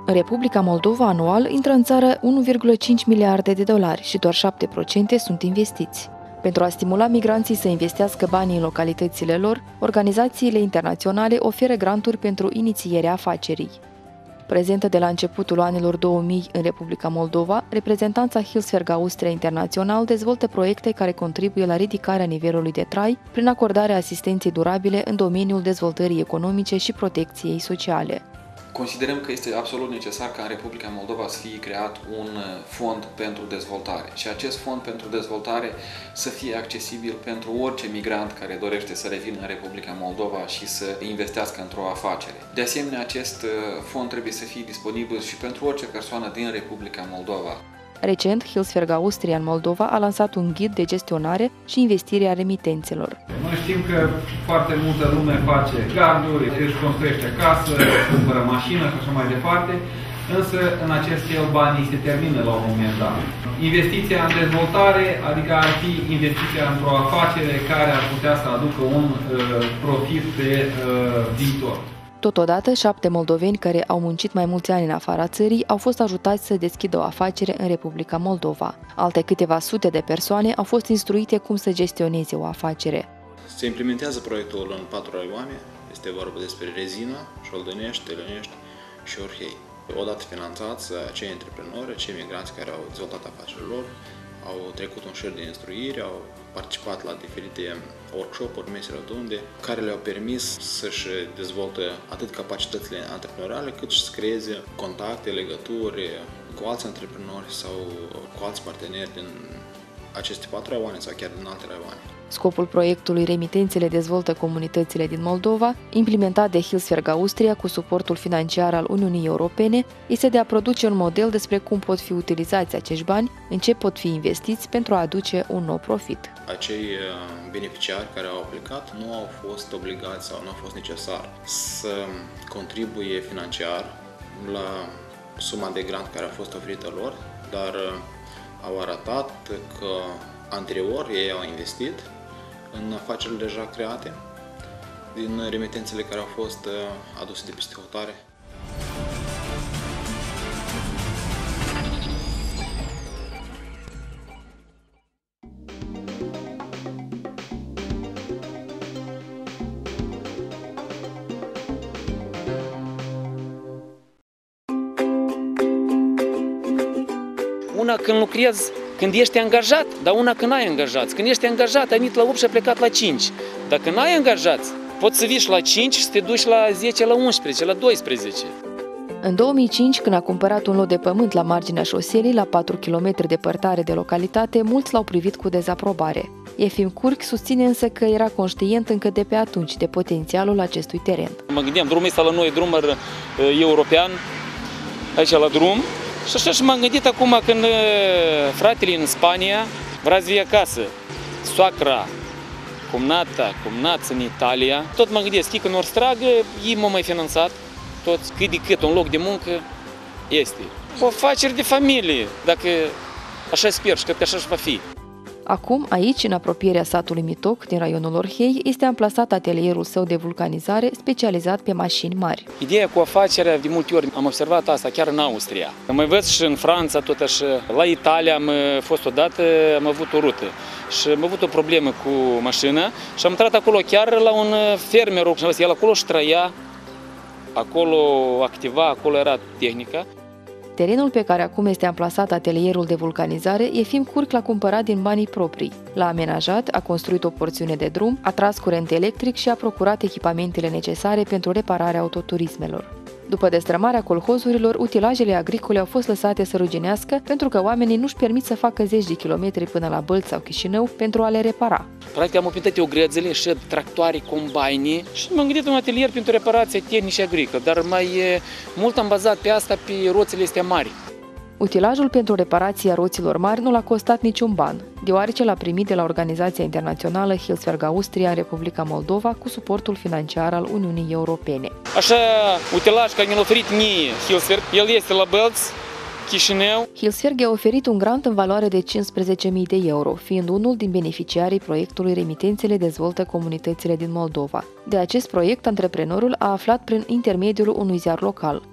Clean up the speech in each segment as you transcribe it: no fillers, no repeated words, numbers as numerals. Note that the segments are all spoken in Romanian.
În Republica Moldova anual intră în țară 1,5 miliarde de dolari și doar 7% sunt investiți. Pentru a stimula migranții să investească banii în localitățile lor, organizațiile internaționale oferă granturi pentru inițierea afacerii. Prezentă de la începutul anilor 2000 în Republica Moldova, reprezentanța Hilsberg Austria Internațional dezvoltă proiecte care contribuie la ridicarea nivelului de trai prin acordarea asistenței durabile în domeniul dezvoltării economice și protecției sociale. Considerăm că este absolut necesar ca în Republica Moldova să fie creat un fond pentru dezvoltare și acest fond pentru dezvoltare să fie accesibil pentru orice migrant care dorește să revină în Republica Moldova și să investească într-o afacere. De asemenea, acest fond trebuie să fie disponibil și pentru orice persoană din Republica Moldova. Recent, Hilsberg Austria în Moldova a lansat un ghid de gestionare și investire a remitențelor. Noi știm că foarte multă lume face garduri, își construiește casă, cumpără mașină și așa mai departe, însă în acest fel banii se termină la un moment dat. Investiția în dezvoltare, adică ar fi investiția într-o afacere care ar putea să aducă un profit pe viitor. Totodată, 7 moldoveni care au muncit mai mulți ani în afara țării au fost ajutați să deschidă o afacere în Republica Moldova. Alte câteva sute de persoane au fost instruite cum să gestioneze o afacere. Se implementează proiectul în 4 raioane. Este vorba despre Rezina, Șoldănești, Telănești și Orhei. Odată finanțați, acei antreprenori, acei migranți care au dezvoltat afacerile lor, au trecut un șir de instruire, au participat la diferite workshop-uri, mese rotunde, care le-au permis să-și dezvolte atât capacitățile antreprenoriale, cât și să creeze contacte, legături cu alți antreprenori sau cu alți parteneri din aceste 4 raioane sau chiar din alte raioane. Scopul proiectului Remitențele dezvoltă comunitățile din Moldova, implementat de Hilsberg Austria cu suportul financiar al Uniunii Europene, este de a produce un model despre cum pot fi utilizați acești bani, în ce pot fi investiți pentru a aduce un nou profit. Acei beneficiari care au aplicat nu au fost obligați sau nu au fost necesar să contribuie financiar la suma de grant care a fost oferită lor, dar au arătat că anterior ei au investit în afacerile deja create din remitențele care au fost aduse de peste hotare. Una când lucrezi, când ești angajat, dar una când ai angajați. Când ești angajat, ai venit la 8 și ai plecat la 5. Dacă n-ai angajați, poți să vii la 5 și să te duci la 10, la 11, la 12. În 2005, când a cumpărat un lot de pământ la marginea șoselei, la 4 km departare de localitate, mulți l-au privit cu dezaprobare. Efim Curc susține însă că era conștient încă de pe atunci de potențialul acestui teren. Mă gândeam, drumul ăsta la noi, drum european, aici la drum. Și așa și m-am gândit acum când fratele în Spania vrea să vie acasă, soacra, cumnața în Italia. Tot mă gândesc, că în Orstragă ei m-au mai finanțat, toți, cât de cât un loc de muncă este. O afacere de familie, dacă așa sper și cred că așa și va fi. Acum, aici, în apropierea satului Mitoc, din raionul Orhei, este amplasat atelierul său de vulcanizare, specializat pe mașini mari. Ideea cu afacerea, de multe ori am observat asta chiar în Austria. Mai văd și în Franța, tot așa. La Italia am fost odată, am avut o rută și am avut o problemă cu mașina și am intrat acolo chiar la un fermer, el acolo își trăia, acolo activa, acolo era tehnica. Terenul pe care acum este amplasat atelierul de vulcanizare, Efim Curc l-a cumpărat din banii proprii. L-a amenajat, a construit o porțiune de drum, a tras curent electric și a procurat echipamentele necesare pentru repararea autoturismelor. După destrămarea colhozurilor, utilajele agricole au fost lăsate să ruginească pentru că oamenii nu-și permit să facă 10 de kilometri până la Bălți sau Chișinău pentru a le repara. Practic am oprit eu grădzele și tractoare, combaine și m-am gândit un atelier pentru reparație tehnice agricole, dar mai mult am bazat pe asta pe roțile astea mari. Utilajul pentru reparația roților mari nu l-a costat niciun ban, deoarece l-a primit de la organizația internațională Hilsberg Austria în Republica Moldova cu suportul financiar al Uniunii Europene. Așa, utilaj care ne-a oferit mie Hilsberg, el este la Bălți, Chișinău. Hilsberg a oferit un grant în valoare de 15.000 de euro, fiind unul din beneficiarii proiectului Remitențele dezvoltă comunitățile din Moldova. De acest proiect, antreprenorul a aflat prin intermediul unui ziar local.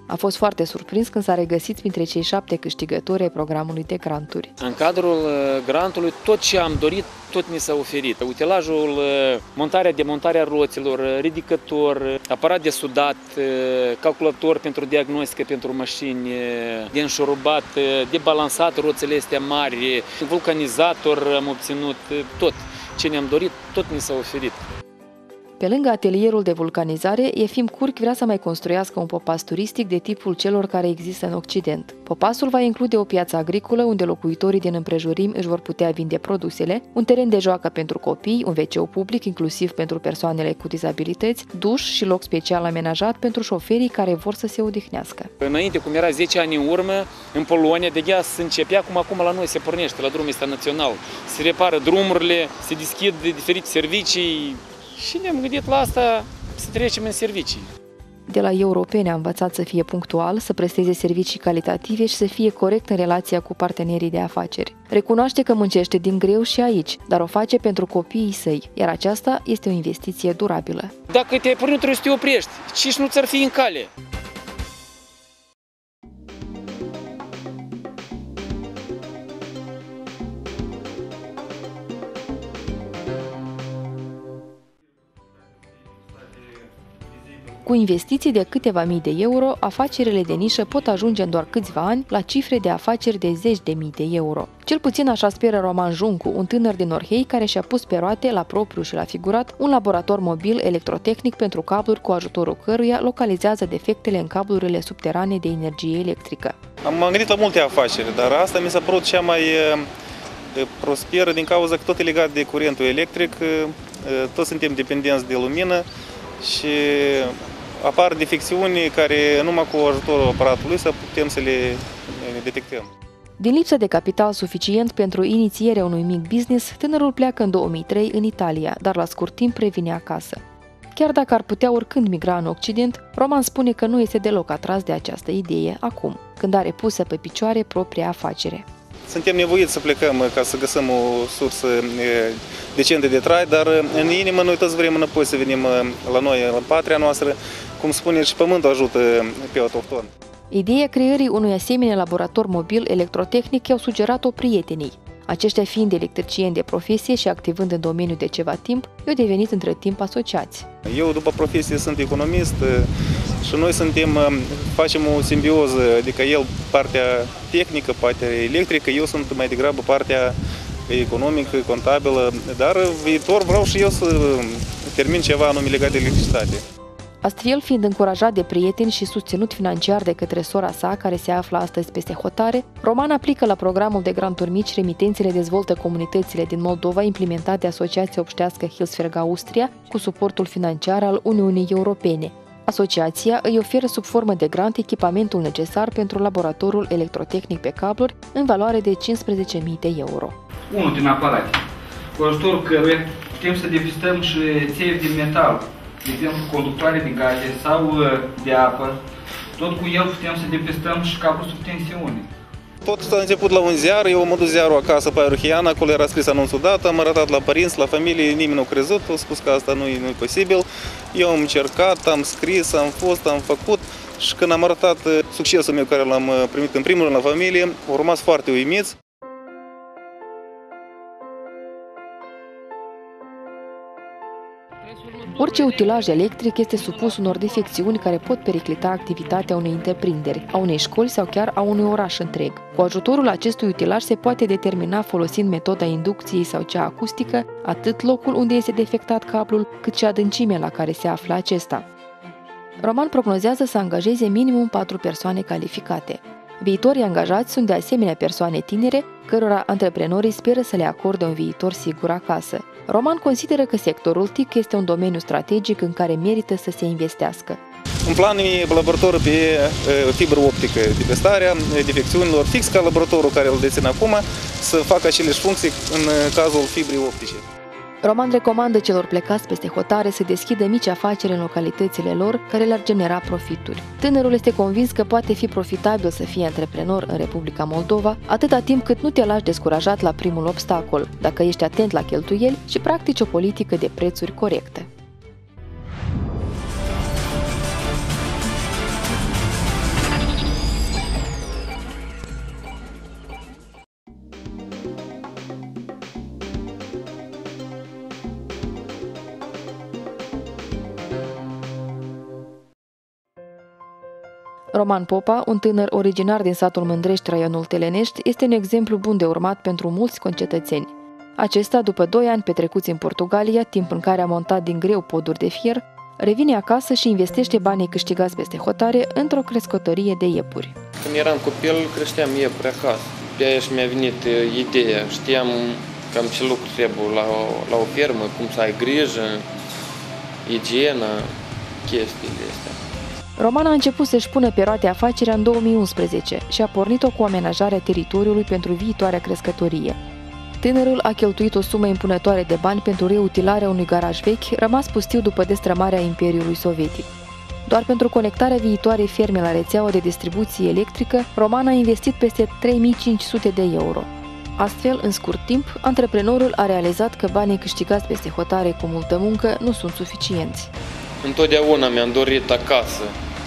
A fost foarte surprins când s-a regăsit printre cei 7 câștigători ai programului de granturi. În cadrul grantului, tot ce am dorit, tot ni s-a oferit. Utilajul, montarea, demontarea roților, ridicător, aparat de sudat, calculator pentru diagnostică pentru mașini, de înșurubat, de balansat roțile astea mari, vulcanizator am obținut, tot ce ne-am dorit, tot ni s-a oferit. Pe lângă atelierul de vulcanizare, Efim Curc vrea să mai construiască un popas turistic de tipul celor care există în Occident. Popasul va include o piață agricolă unde locuitorii din împrejurimi își vor putea vinde produsele, un teren de joacă pentru copii, un WC public inclusiv pentru persoanele cu dizabilități, duș și loc special amenajat pentru șoferii care vor să se odihnească. Înainte, cum era 10 ani în urmă, în Polonia de gheas se începea, cum acum la noi se pornește, la drumul ăsta național. Se repară drumurile, se deschid diferite servicii. Și ne-am gândit la asta, să trecem în servicii. De la Europeni a învățat să fie punctual, să presteze servicii calitative și să fie corect în relația cu partenerii de afaceri. Recunoaște că muncește din greu și aici, dar o face pentru copiii săi, iar aceasta este o investiție durabilă. Dacă te-ai pornit, trebuie să te oprești și nu ți-ar fi în cale. Cu investiții de câteva mii de euro, afacerile de nișă pot ajunge în doar câțiva ani la cifre de afaceri de 10.000 de euro. Cel puțin așa speră Roman Juncu, un tânăr din Orhei care și-a pus pe roate, la propriu și la figurat, un laborator mobil electrotehnic pentru cabluri cu ajutorul căruia localizează defectele în cablurile subterane de energie electrică. M-am gândit la multe afaceri, dar asta mi s-a părut cea mai prosperă din cauza că tot e legat de curentul electric, toți suntem dependenți de lumină și apar defecțiuni care numai cu ajutorul aparatului să putem să le detectăm. Din lipsă de capital suficient pentru inițierea unui mic business, tânărul pleacă în 2003 în Italia, dar la scurt timp revine acasă. Chiar dacă ar putea oricând migra în Occident, Roman spune că nu este deloc atras de această idee acum, când are pusă pe picioare propria afacere. Suntem nevoiți să plecăm ca să găsim o sursă decentă de trai, dar în inimă noi toți vrem înapoi să venim la noi, la patria noastră. Cum spune, și pământul ajută pe autohton. Ideea creării unui asemenea laborator mobil electrotehnic i-au sugerat-o prietenii. Aceștia fiind electricieni de profesie și activând în domeniu de ceva timp, i-au devenit între timp asociați. Eu, după profesie, sunt economist și noi facem o simbioză, adică el partea tehnică, partea electrică, eu sunt mai degrabă partea economică, contabilă, dar viitor vreau și eu să termin ceva anume legat de electricitate. Astfel, fiind încurajat de prieteni și susținut financiar de către sora sa, care se află astăzi peste hotare, Roman aplică la programul de granturi mici Remitențele dezvoltă comunitățile din Moldova implementat de Asociația Obștească Hilsberg Austria cu suportul financiar al Uniunii Europene. Asociația îi oferă sub formă de grant echipamentul necesar pentru laboratorul electrotehnic pe cabluri în valoare de 15.000 de euro. Unul din aparate, cu ajutorul căruia putem să depistăm și țevi din metal, de exemplu conductoare de gaze sau de apă. Tot cu el putem să depistăm și cablul sub tensiune. Tot a început la un ziar, eu am adus ziarul acasă pe Orheian, acolo era scris anunțul dat, am arătat la părinți, la familie, nimeni nu a crezut, a spus că asta nu e posibil. Eu am încercat, am scris, am făcut și când am arătat succesul meu care l-am primit în primul rând la familie, au rămas foarte uimiți. Orice utilaj electric este supus unor defecțiuni care pot periclita activitatea unei întreprinderi, a unei școli sau chiar a unui oraș întreg. Cu ajutorul acestui utilaj se poate determina folosind metoda inducției sau cea acustică, atât locul unde este defectat cablul, cât și adâncimea la care se află acesta. Roman prognozează să angajeze minimum 4 persoane calificate. Viitorii angajați sunt de asemenea persoane tinere, cărora antreprenorii speră să le acorde un viitor sigur acasă. Roman consideră că sectorul TIC este un domeniu strategic în care merită să se investească. În plan e laboratorul pe fibră optică, depistarea defecțiunilor, fix ca laboratorul care îl dețin acum, să facă aceleași funcții în cazul fibrei optice. Roman recomandă celor plecați peste hotare să deschidă mici afaceri în localitățile lor care le-ar genera profituri. Tânărul este convins că poate fi profitabil să fie antreprenor în Republica Moldova, atâta timp cât nu te lași descurajat la primul obstacol, dacă ești atent la cheltuieli și practici o politică de prețuri corectă. Roman Popa, un tânăr originar din satul Mândrești, raionul Telenești, este un exemplu bun de urmat pentru mulți concetățeni. Acesta, după 2 ani petrecuți în Portugalia, timp în care a montat din greu poduri de fier, revine acasă și investește banii câștigați peste hotare într-o crescătorie de iepuri. Când eram copil, creșteam iepuri acasă. De aia și mi-a venit ideea. Știam cam ce lucru trebuie la o fermă, cum să ai grijă, igienă, chestiile astea. Roman a început să-și pună pe roate afacerea în 2011 și a pornit-o cu amenajarea teritoriului pentru viitoarea crescătorie. Tânărul a cheltuit o sumă impunătoare de bani pentru reutilarea unui garaj vechi, rămas pustiu după destrămarea Imperiului Sovietic. Doar pentru conectarea viitoarei ferme la rețeaua de distribuție electrică, Roman a investit peste 3.500 de euro. Astfel, în scurt timp, antreprenorul a realizat că banii câștigați peste hotare cu multă muncă nu sunt suficienți. Întotdeauna mi-am dorit acasă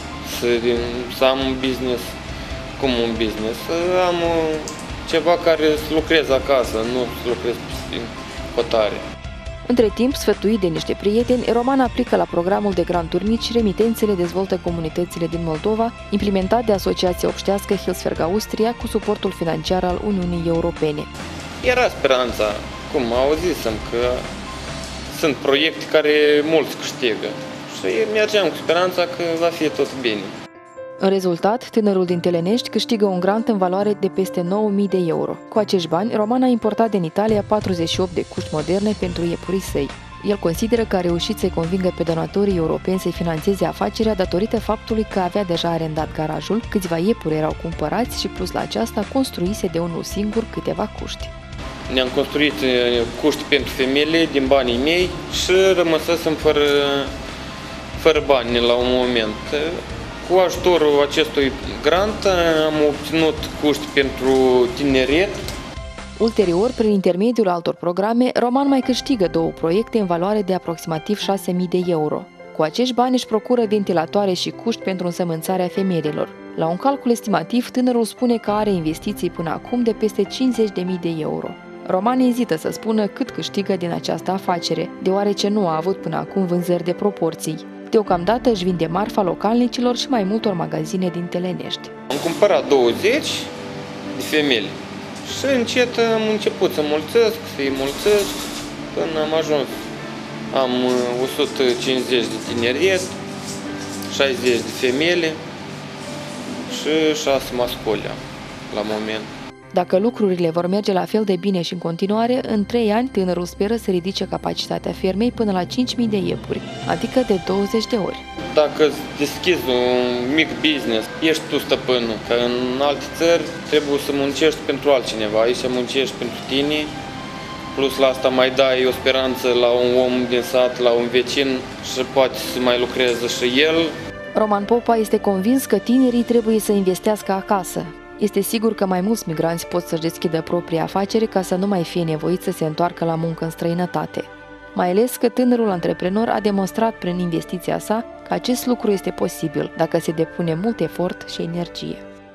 să am un business, cum un business, să am ceva care să lucrez acasă, nu să lucrez pe hotare. Între timp, sfătuit de niște prieteni, Roman aplică la programul de granturi mici Remitențele dezvoltă comunitățile din Moldova, implementat de Asociația Obștească Hilsberg Austria cu suportul financiar al Uniunii Europene. Era speranța, cum auzisem că sunt proiecte care mulți câștigă și mergeam cu speranța că va fi tot bine. În rezultat, tânărul din Telenești câștigă un grant în valoare de peste 9.000 de euro. Cu acești bani, Roman a importat din Italia 48 de cuști moderne pentru iepurii săi. El consideră că a reușit să-i convingă pe donatorii europeni să-i finanțeze afacerea datorită faptului că avea deja arendat garajul, câțiva iepuri erau cumpărați și plus la aceasta construise de unul singur câteva cuști. Ne-am construit cuști pentru femeile din banii mei și rămăsesem fără bani la un moment. Cu ajutorul acestui grant am obținut cuști pentru tineret. Ulterior, prin intermediul altor programe, Roman mai câștigă 2 proiecte în valoare de aproximativ 6.000 de euro. Cu acești bani își procură ventilatoare și cuști pentru însămânțarea femelilor. La un calcul estimativ, tânărul spune că are investiții până acum de peste 50.000 de euro. Roman ezită să spună cât câștigă din această afacere, deoarece nu a avut până acum vânzări de proporții. Deocamdată își vinde marfa localnicilor și mai multor magazine din Telenești. Am cumpărat 20 de femei și încet am început să mulțesc, să-i mulțesc, până am ajuns. Am 150 de tineret, 60 de femei și 6 masculi la moment. Dacă lucrurile vor merge la fel de bine și în continuare, în 3 ani tânărul speră să ridice capacitatea fermei până la 5.000 de iepuri, adică de 20 de ori. Dacă deschizi un mic business, ești tu stăpânul, că în alte țări trebuie să muncești pentru altcineva, aici muncești pentru tine, plus la asta mai dai o speranță la un om din sat, la un vecin și poate să mai lucreze și el. Roman Popa este convins că tinerii trebuie să investească acasă. Este sigur că mai mulți migranți pot să-și deschidă propria afacere ca să nu mai fie nevoiți să se întoarcă la muncă în străinătate. Mai ales că tânărul antreprenor a demonstrat prin investiția sa că acest lucru este posibil dacă se depune mult efort și energie.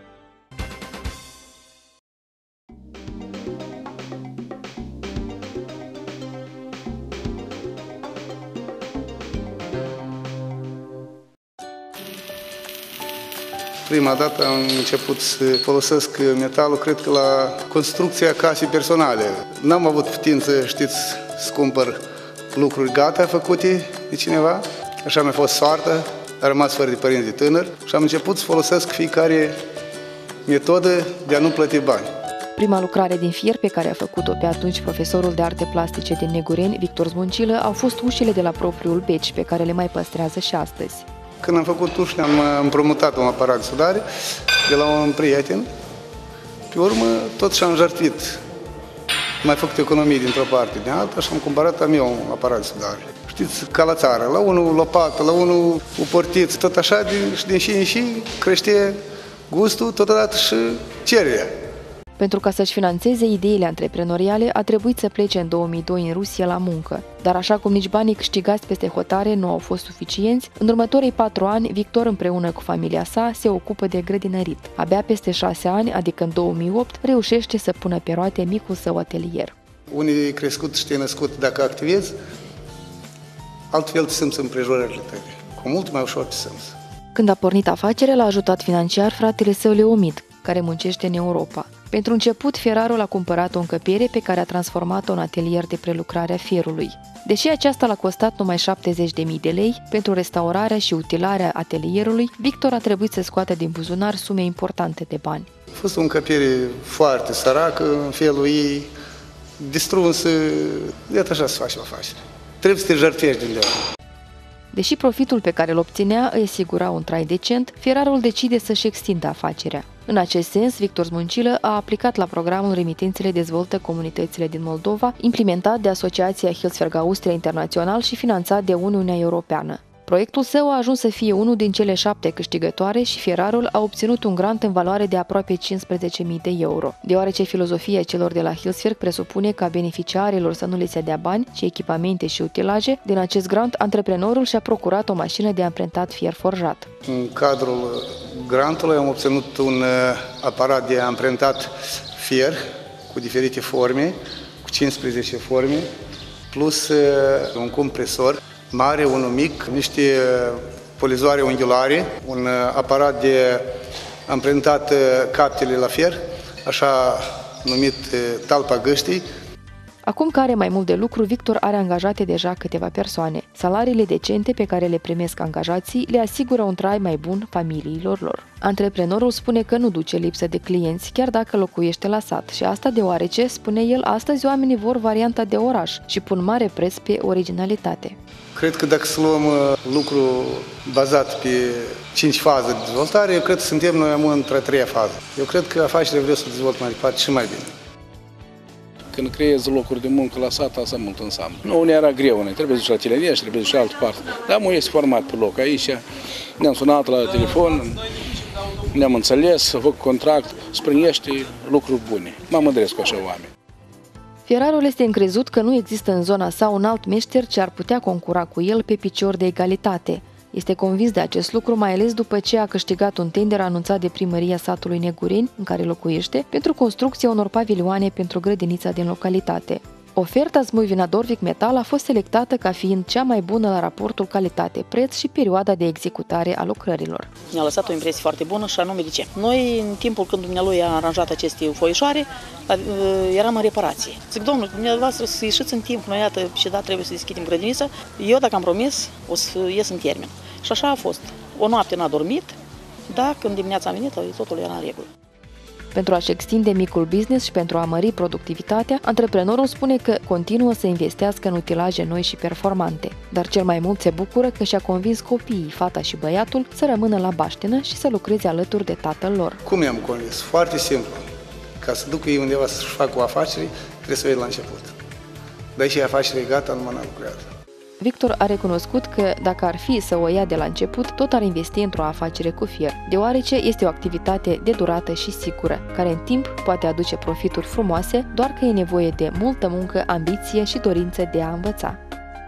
Prima dată am început să folosesc metalul, cred că la construcția casei personale. N-am avut putință, știți, să cumpăr lucruri gata făcute de cineva. Așa mi-a fost soarta, am rămas fără de părinți de tânăr și am început să folosesc fiecare metodă de a nu plăti bani. Prima lucrare din fier pe care a făcut-o pe atunci profesorul de arte plastice din Negureni, Victor Zmuncilă, au fost ușile de la propriul beci, pe care le mai păstrează și astăzi. Când am făcut uși, am împrumutat un aparat de sudare de la un prieten. Pe urmă, tot și-am jertfit. Am mai făcut economii dintr-o parte din alta și am cumpărat am eu un aparat de sudare. Știți, ca la țară, la unul lopată, la unul o portiță, tot așa, din și în și crește gustul, totodată și cererea. Pentru ca să-și financeze ideile antreprenoriale, a trebuit să plece în 2002 în Rusia la muncă. Dar așa cum nici banii câștigați peste hotare nu au fost suficienți, în următorii 4 ani, Victor împreună cu familia sa se ocupă de grădinărit. Abia peste 6 ani, adică în 2008, reușește să pună pe roate micul său atelier. Unii crescut și te născut, dacă activezi, altfel te simți împrejurările tale. Cu mult mai ușor te simți. Când a pornit afacerea, l-a ajutat financiar fratele său Leomid, care muncește în Europa. Pentru început, fierarul a cumpărat o încăpere pe care a transformat-o în atelier de prelucrare a fierului. Deși aceasta l-a costat numai 70.000 de lei, pentru restaurarea și utilarea atelierului, Victor a trebuit să scoată din buzunar sume importante de bani. A fost o încăpere foarte săracă, în felul ei, distrusă, iată așa se face o afacere. Trebuie să te jertfești din leu. Deși profitul pe care îl obținea îi asigura un trai decent, fierarul decide să-și extindă afacerea. În acest sens, Victor Zmuncilă a aplicat la programul Remitențele dezvoltă comunitățile din Moldova, implementat de Asociația Hilsberg Austria Internațional și finanțat de Uniunea Europeană. Proiectul său a ajuns să fie unul din cele 7 câștigătoare și fierarul a obținut un grant în valoare de aproape 15.000 de euro, deoarece filozofia celor de la Hilsberg presupune ca beneficiarilor să nu le se dea bani, ci echipamente și utilaje. Din acest grant, antreprenorul și-a procurat o mașină de amprentat fier forjat. În cadrul grantului am obținut un aparat de amprentat fier cu diferite forme, cu 15 forme, plus un compresor mare, unul mic, niște polizoare unghiulare, un aparat de amprentat captele la fier, așa numit talpa găștii. Acum că are mai mult de lucru, Victor are angajate deja câteva persoane. Salariile decente pe care le primesc angajații le asigură un trai mai bun familiilor lor. Antreprenorul spune că nu duce lipsă de clienți, chiar dacă locuiește la sat, și asta deoarece, spune el, astăzi oamenii vor varianta de oraș și pun mare preț pe originalitate. Cred că dacă să luăm lucru bazat pe 5 faze de dezvoltare, eu cred că suntem noi într-a 3-a fază. Eu cred că afacerea vreau să o dezvolt mai departe și mai bine. Când creezi locuri de muncă la sat, asta mult înseamnă. Nu, ne era greu, ne trebuie să duci la televiziune, trebuie să duci la altă parte. Dar mă este format pe loc aici, ne-am sunat la telefon, ne-am înțeles, să fac contract, sprinește lucruri bune. Mă mândresc cu așa oameni. Fierarul este încrezut că nu există în zona sa un alt meșter ce ar putea concura cu el pe picior de egalitate. Este convins de acest lucru, mai ales după ce a câștigat un tender anunțat de primăria satului Negureni, în care locuiește, pentru construcția unor pavilioane pentru grădinița din localitate. Oferta Zmui Vinadorvic Metal a fost selectată ca fiind cea mai bună la raportul calitate-preț și perioada de executare a lucrărilor. Ne-a lăsat o impresie foarte bună și anume de ce? Noi, în timpul când dumnealui a aranjat aceste foișoare, eram în reparație. Zic, domnule, dumneavoastră să ieșiți în timp, noi iată și da, trebuie să deschidem grădinița. Eu, dacă am promis, o să ies în termen. Și așa a fost. O noapte n-a dormit, dar când dimineața am venit, totul era în regulă. Pentru a-și extinde micul business și pentru a mări productivitatea, antreprenorul spune că continuă să investească în utilaje noi și performante. Dar cel mai mult se bucură că și-a convins copiii, fata și băiatul, să rămână la baștenă și să lucreze alături de tatăl lor. Cum i-am convins? Foarte simplu. Ca să ducă ei undeva să-și facă o afacere, trebuie să o iei la început. Dar și afacerea e gata, numai n-a lucrat. Victor a recunoscut că, dacă ar fi să o ia de la început, tot ar investi într-o afacere cu fier, deoarece este o activitate de durată și sigură, care în timp poate aduce profituri frumoase, doar că e nevoie de multă muncă, ambiție și dorință de a învăța.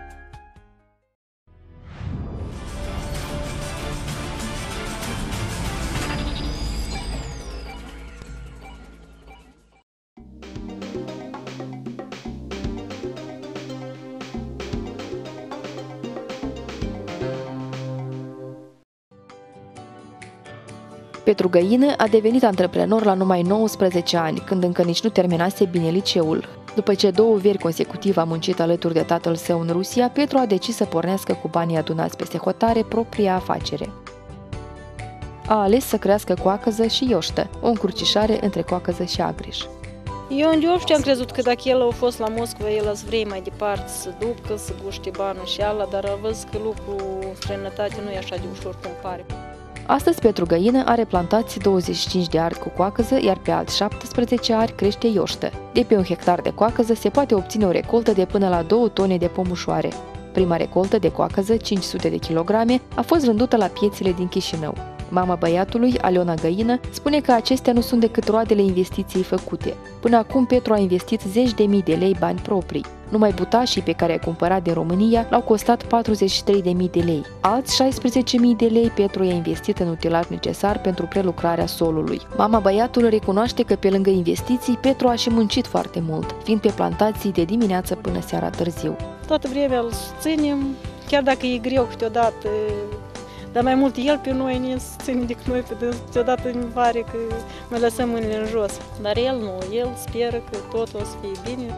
Petru Găină a devenit antreprenor la numai 19 ani, când încă nici nu terminase bine liceul. După ce 2 veri consecutiv a muncit alături de tatăl său în Rusia, Petru a decis să pornească cu banii adunați peste hotare propria afacere. A ales să crească coacăză și ioștă, o încrucișare între coacăză și agriș. Eu în Diopște am crezut că dacă el a fost la Moscova, el ați vrei mai departe să ducă, să guște banul și ala, dar a văzut că lucrul în străinătate nu e așa de ușor cum pare. Astăzi Petru Găină are plantați 25 de arzi cu coacăză, iar pe alți 17 ari crește ioștă. De pe 1 hectar de coacăză se poate obține o recoltă de până la 2 tone de pomușoare. Prima recoltă de coacăză, 500 de kilograme, a fost vândută la piețele din Chișinău. Mama băiatului, Aliona Găină, spune că acestea nu sunt decât roadele investiției făcute. Până acum Petru a investit 10.000 de lei bani proprii. Numai butașii pe care a cumpărat din România l-au costat 43.000 de lei. Alți 16.000 de lei Petru i-a investit în utilaj necesar pentru prelucrarea solului. Mama băiatului recunoaște că pe lângă investiții, Petru a și muncit foarte mult, fiind pe plantații de dimineață până seara târziu. Toată vremea îl susținem, chiar dacă e greu câteodată, Dar mai mult el pe noi ne ține decât noi pe dâns. Deodată îmi pare că mai lăsăm mâinile în jos. Dar el nu, el speră că tot o să fie bine.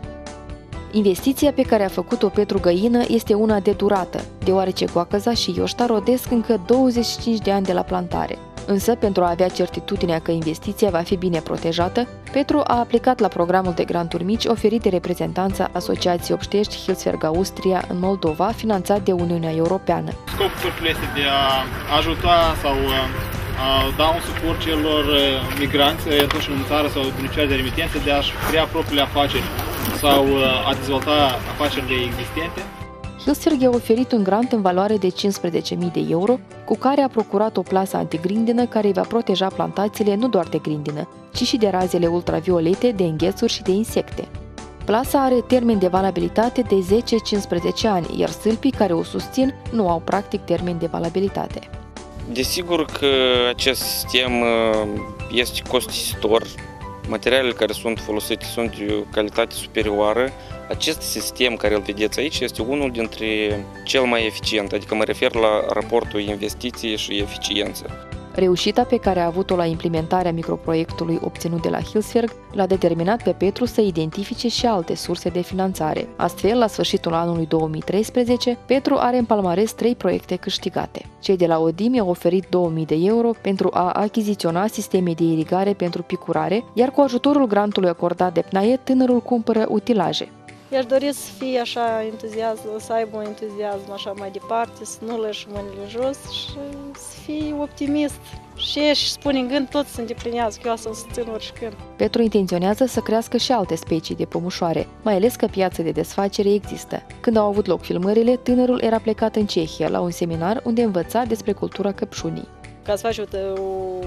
Investiția pe care a făcut-o Petru Găină este una de durată, deoarece Goacăza și Ioșta rodesc încă 25 de ani de la plantare. Însă, pentru a avea certitudinea că investiția va fi bine protejată, Petru a aplicat la programul de granturi mici oferit de reprezentanța Asociației Obștești Hilsberg Austria în Moldova, finanțat de Uniunea Europeană. Scopul este de a ajuta sau a da un suport celor migranți atunci în țară sau beneficiari de remitențe de a-și crea propriile afaceri sau a dezvolta afacerile existente. Hilsberg i-a oferit un grant în valoare de 15.000 de euro, cu care a procurat o plasă antigrindină care îi va proteja plantațiile nu doar de grindină, ci și de razele ultraviolete, de înghețuri și de insecte. Plasa are termen de valabilitate de 10-15 ani, iar stâlpii care o susțin nu au practic termen de valabilitate. Desigur că acest sistem este costisitor. Materialele care sunt folosite sunt de o calitate superioară. Acest sistem care îl vedeți aici este unul dintre cel mai eficient, adică mă refer la raportul investiții și eficiență. Reușita pe care a avut-o la implementarea microproiectului obținut de la Hilsberg l-a determinat pe Petru să identifice și alte surse de finanțare. Astfel, la sfârșitul anului 2013, Petru are în palmares 3 proiecte câștigate. Cei de la ODIM i-au oferit 2.000 de euro pentru a achiziționa sisteme de irigare pentru picurare, iar cu ajutorul grantului acordat de PNAE, tânărul cumpără utilaje. I-aș dori să fie așa entuziasm, să aibă un entuziasm așa mai departe, să nu lăși mâinile jos și să fie optimist. Și își spune în gând tot să îndeplinească, eu să-l susțin oricând. Petru intenționează să crească și alte specii de pămușoare, mai ales că piața de desfacere există. Când au avut loc filmările, tânărul era plecat în Cehia la un seminar unde învăța despre cultura căpșunii. Ca să faci o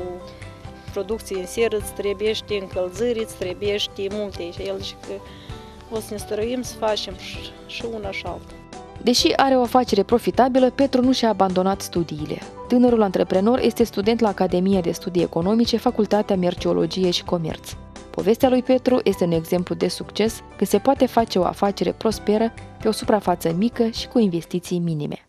producție în seră, îți trebuiește încălzări, îți trebuiește multe. Și el zice că o să ne stăruim să facem și una și alta. Deși are o afacere profitabilă, Petru nu și-a abandonat studiile. Tânărul antreprenor este student la Academia de Studii Economice, Facultatea Merceologie și Comerț. Povestea lui Petru este un exemplu de succes când se poate face o afacere prosperă pe o suprafață mică și cu investiții minime.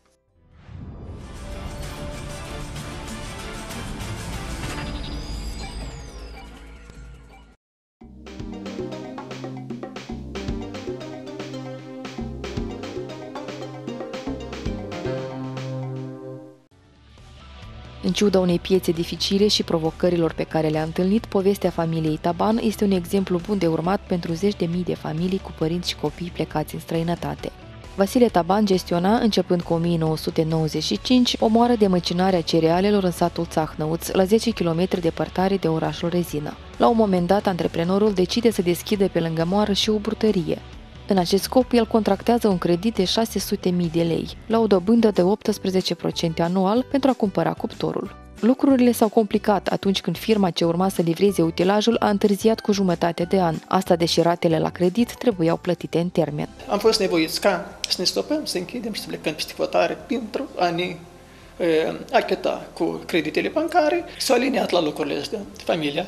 În ciuda unei piețe dificile și provocărilor pe care le-a întâlnit, povestea familiei Taban este un exemplu bun de urmat pentru zeci de mii de familii cu părinți și copii plecați în străinătate. Vasile Taban gestiona, începând cu 1995, o moară de măcinare a cerealelor în satul Țahnăuț, la 10 km departare de orașul Rezina. La un moment dat, antreprenorul decide să deschidă pe lângă moară și o brutărie. În acest scop, el contractează un credit de 600.000 de lei, la o dobândă de 18% anual pentru a cumpăra cuptorul. Lucrurile s-au complicat atunci când firma ce urma să livreze utilajul a întârziat cu jumătate de an, asta deși ratele la credit trebuiau plătite în termen. Am fost nevoiți ca să ne stopăm, să închidem și să plecăm peste hotare pentru a ne achita cu creditele bancare. S-au aliniat la lucrurile astea, familia,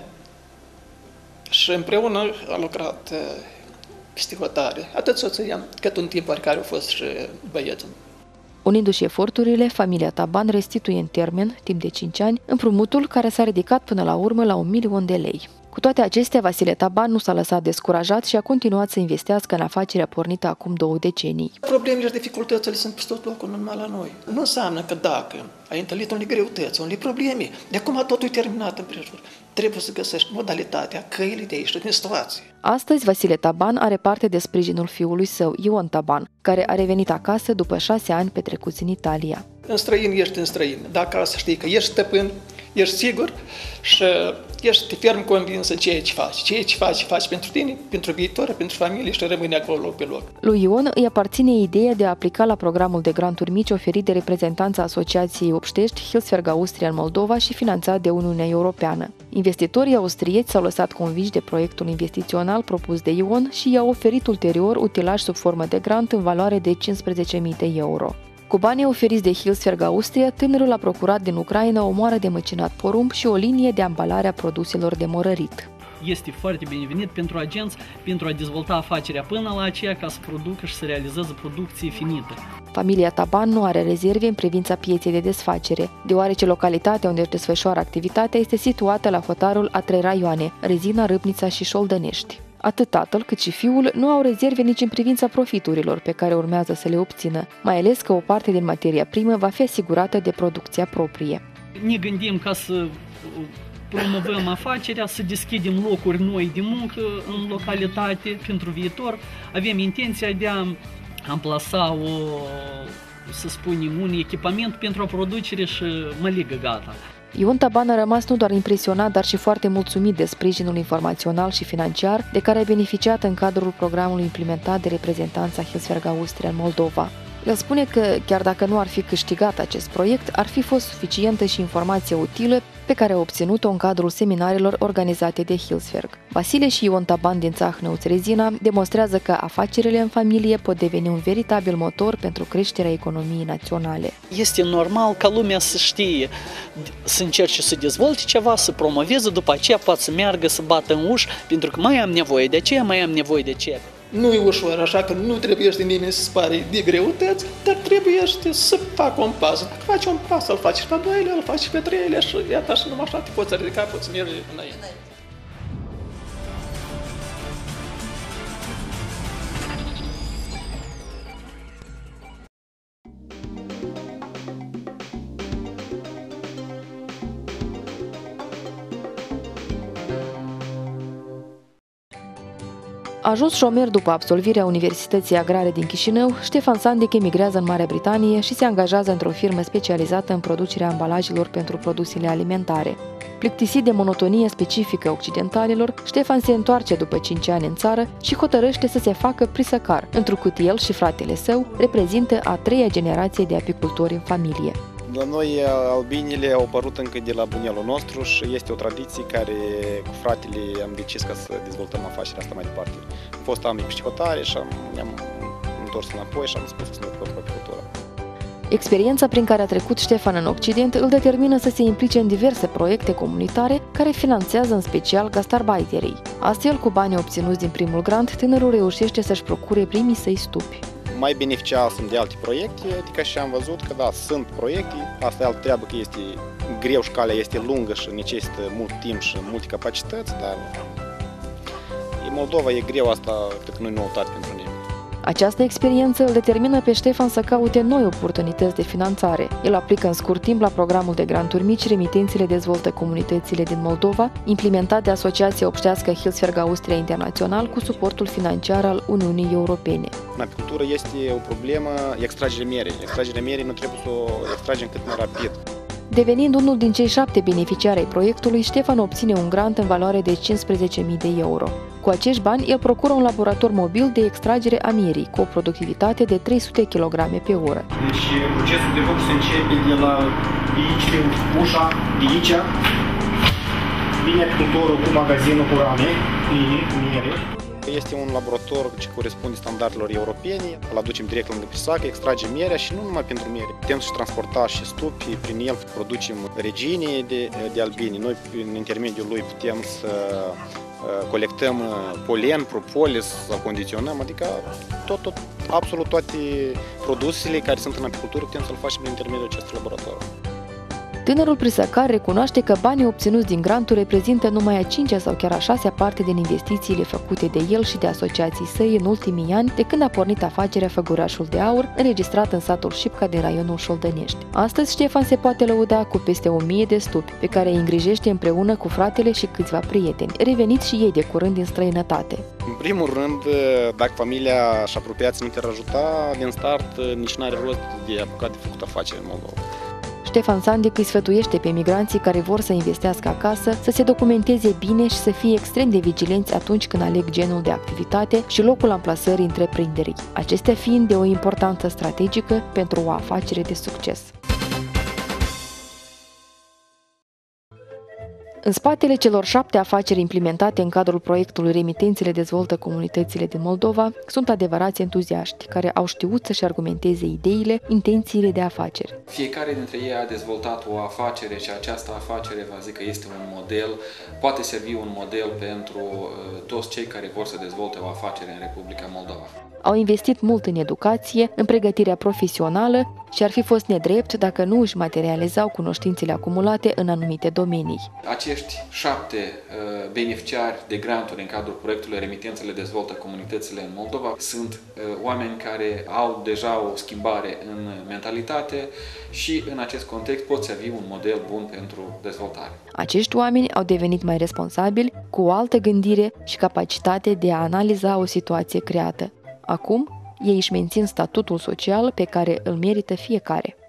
și împreună a lucrat peste hotare, atât soția, cât un timp care a fost și băietul. Unindu-și eforturile, familia Taban restituie în termen, timp de 5 ani, împrumutul care s-a ridicat până la urmă la 1.000.000 de lei. Cu toate acestea, Vasile Taban nu s-a lăsat descurajat și a continuat să investească în afacerea pornită acum 2 decenii. Problemele și dificultățile sunt pe tot locul, numai la noi. Nu înseamnă că dacă ai întâlnit unele greutăți, unele probleme, de acum totul e terminat în prejur. Trebuie să găsești modalitatea, căile de ieșire din situație. Astăzi, Vasile Taban are parte de sprijinul fiului său, Ion Taban, care a revenit acasă după 6 ani petrecuți în Italia. În străin ești în străin, dar acasă știi că ești stăpân, ești sigur și ești ferm convins în ceea ce faci. Ceea ce faci pentru tine, pentru viitor, pentru familie și rămâne acolo pe loc. Lui Ion îi aparține ideea de a aplica la programul de granturi mici oferit de reprezentanța Asociației Obștești Hilsberg Austria în Moldova și finanțat de Uniunea Europeană. Investitorii austrieci s-au lăsat convinși de proiectul investițional propus de Ion și i-au oferit ulterior utilaj sub formă de grant în valoare de 15.000 de euro. Cu banii oferiți de Hilsberg Austria, tânărul a procurat din Ucraina o moară de măcinat porumb și o linie de ambalare a produselor de morărit. este foarte binevenit pentru agenți, pentru a dezvolta afacerea până la aceea ca să producă și să realizeze producție finită. Familia Taban nu are rezerve în privința pieței de desfacere, deoarece localitatea unde își desfășoară activitatea este situată la hotarul a 3 raioane, Rezina, Râpnița și Șoldănești. Atât tatăl cât și fiul nu au rezerve nici în privința profiturilor pe care urmează să le obțină, mai ales că o parte din materia primă va fi asigurată de producția proprie. Ne gândim ca să promovăm afacerea, să deschidem locuri noi de muncă în localitate pentru viitor. Avem intenția de a amplasa să spunem, un echipament pentru o producere și măligă gata. Ion Taban a rămas nu doar impresionat, dar și foarte mulțumit de sprijinul informațional și financiar de care a beneficiat în cadrul programului implementat de reprezentanța Hilswerk Austria în Moldova. El spune că, chiar dacă nu ar fi câștigat acest proiect, ar fi fost suficientă și informație utilă pe care a obținut-o în cadrul seminarilor organizate de Hilswerk. Vasile și Ion Taban din Țahnăuț-Rezina demonstrează că afacerile în familie pot deveni un veritabil motor pentru creșterea economiei naționale. Este normal ca lumea să știe, să încerce să dezvolte ceva, să promoveze, după aceea poate să meargă, să bată în uși, pentru că mai am nevoie de aceea, mai am nevoie de aceea. Nu e ușor, așa că nu trebuie nimeni să spare de greutăți, dar trebuie să facă un pas. Dacă faci un pas, îl faci și pe doilea, îl faci și pe treilea și iată și numai așa te poți ridica, poți merge înainte. Ajuns șomer după absolvirea Universității Agrare din Chișinău, Ștefan Sandec emigrează în Marea Britanie și se angajează într-o firmă specializată în producerea ambalajelor pentru produsele alimentare. Plictisit de monotonie specifică occidentalilor, Ștefan se întoarce după 5 ani în țară și hotărăște să se facă prisăcar, întrucât el și fratele său reprezintă a 3-a generație de apicultori în familie. La noi albinele au apărut încă de la bunelul nostru și este o tradiție care cu fratele am decis ca să dezvoltăm afacerea asta mai departe. Am fost am mic hotare și ne-am întors înapoi și am spus să ne ocupăm cu apicultura. Experiența prin care a trecut Ștefan în Occident îl determină să se implice în diverse proiecte comunitare care finanțează în special gastarbeiterii. Astfel, cu banii obținuți din primul grant, tânărul reușește să-și procure primii săi stupi. Mai beneficiasem de alte proiecte, adică și am văzut că da, sunt proiecte, asta e altă treabă că este greu și calea este lungă și necesită mult timp și multe capacități, dar în Moldova e greu, asta cred că nu e noutate pentru nimeni. Această experiență îl determină pe Ștefan să caute noi oportunități de finanțare. El aplică în scurt timp la programul de granturi mici Remitențele dezvoltă comunitățile din Moldova, implementat de Asociația Obștească Hilswerk Austria Internațional cu suportul financiar al Uniunii Europene. În apicultură este o problemă extragerea mierii. Extragerea mierii nu trebuie să o extragem cât mai rapid. Devenind unul din cei 7 beneficiari ai proiectului, Ștefan obține un grant în valoare de 15.000 de euro. Cu acești bani, el procură un laborator mobil de extragere a mierii, cu o productivitate de 300 kg pe oră. Deci procesul de foc se începe de la aici, pe ușa, de aici. Vine apicultorul cu magazinul cu rame, miere. Este un laborator ce corespunde standardelor europene, îl aducem direct lângă pisac, extragem mierea și nu numai pentru miere. Putem să transporta și stupi, prin el producem regine de albini. Noi, prin intermediul lui, putem să colectăm polen, propolis, să condiționăm, adică absolut toate produsele care sunt în apicultură putem să-l facem prin intermediul acestui laborator. Tânărul prisăcar recunoaște că banii obținuți din granturi reprezintă numai a 5-a sau chiar a 6-a parte din investițiile făcute de el și de asociații săi în ultimii ani, de când a pornit afacerea Făgurașul de Aur, înregistrat în satul Șipca din raionul Șoldănești. Astăzi, Ștefan se poate lăuda cu peste 1000 de stupi, pe care îi îngrijește împreună cu fratele și câțiva prieteni, reveniți și ei de curând din străinătate. În primul rând, dacă familia și apropiații nu te-ar ajuta, din start nici n-are rost de apucat de făcut afaceri în Moldova. Ștefan Sandec îi sfătuiește pe migranții care vor să investească acasă să se documenteze bine și să fie extrem de vigilenți atunci când aleg genul de activitate și locul amplasării întreprinderii, acestea fiind de o importanță strategică pentru o afacere de succes. În spatele celor 7 afaceri implementate în cadrul proiectului Remitențele dezvoltă comunitățile din Moldova sunt adevărați entuziaști care au știut să-și argumenteze ideile, intențiile de afaceri. Fiecare dintre ei a dezvoltat o afacere și această afacere, vă zic că este un model, poate servi un model pentru toți cei care vor să dezvolte o afacere în Republica Moldova. Au investit mult în educație, în pregătirea profesională și ar fi fost nedrept dacă nu își materializau cunoștințele acumulate în anumite domenii. Acești 7 beneficiari de granturi în cadrul proiectului Remitențele dezvoltă comunitățile în Moldova sunt oameni care au deja o schimbare în mentalitate și în acest context pot servi un model bun pentru dezvoltare. Acești oameni au devenit mai responsabili, cu o altă gândire și capacitate de a analiza o situație creată. Acum, ei își mențin statutul social pe care îl merită fiecare.